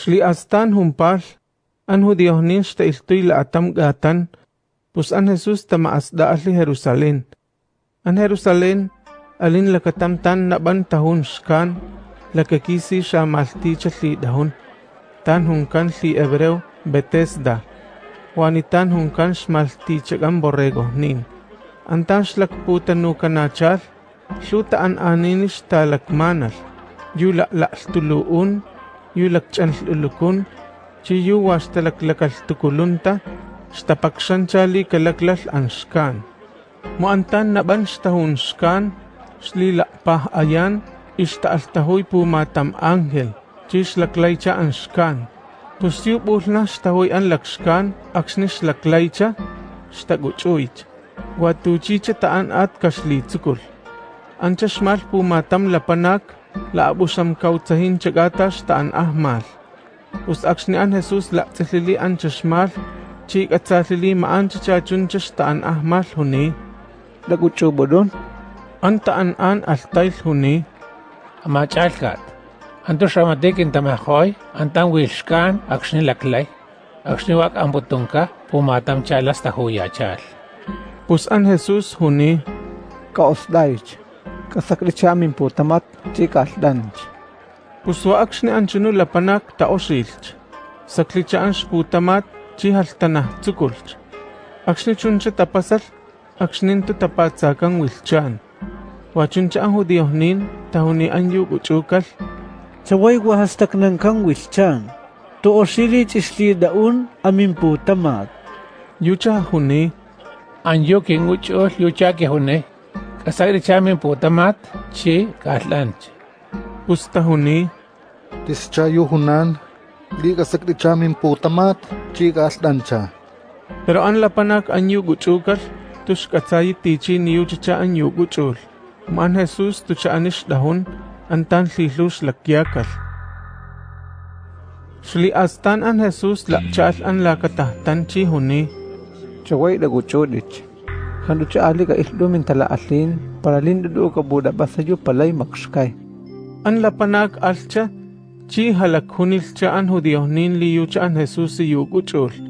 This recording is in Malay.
Shli astan humpal, an judiohnin shta iltuy la atam gatan, pus an Jesus tamaasda ali Jerusalén. An Jerusalén, alin lakatamtan naban tahun shkan, lakakisi siya malticha li dahon. Tan hungkan li Hebreo Bethesda, wanitan hungkan shmaltichagan borregohnin. Antan shlakputan nukanachal, shutaan aninish talakmanal, yulaklaqtuluun, yulakchanlulukun, chiyu washtalaklakal shtapakshanchali kalaklal anshkan. Muantan naban shtahun shkan, shlilakpah ayan, ishtaaltahoy pumatam anghel, chishlaklaycha anshkan. Pusyupulna shtahoy an lakshkan, aksnish laklaycha, shtaguchuych. Watuchicha taan at kashlitsukul. Anchashmal pumatam lapanak, laabusam kautsahin chagatas taan ahmal. Usakshni an Jesus laktzilili anchashmal, chik at salili maanchachachunchas taan ahmal huni. Laguchubo doon? Antaan an altayl huni. Amachalkat. Anto shamatikin tamahoy, antang wilshkan, akshni laklay. Akshni wak ambutungka, pumatam chalas tahuyachal. Pus an Jesus huni. Kaosdaych. Kasakrichamin putamat, chikasdanch. Puswa akshni anchunu lapanak taoshilch. Saklichaan shputamat, chihaltanah tsukulch. Akshni chuncha tapasal, aksnintu tapatsakang wilchan. Wachuncha ang judiohnin, tahuni an yuguchukal. Saway wahastak ng kang wilchan. Tuosilich isli daun amin putamat. Yucha huni. Anyo kinguchol yuchake hune. Kasakrichamin putamat, chi katlanch. Pusta huni. Tischayo hunan, di kasakrichamin putamat, chi kasdancha. Pero an lapanak an yuguchukal, tush katsayi tichi ni yuchicha an yuguchul. Man Jesus tucha anish dahon, antan lilush lakyakal. Shli astan an Jesus lakchal an lakatahtan chi huni. Saway laguchudich. Kanducha ali ka islumin talaasin, para lindudu ka buda basayo palay makskay. An lapanak alcha, chi halakhunil cha an judiohnin liyu cha an Jesus yuguchul.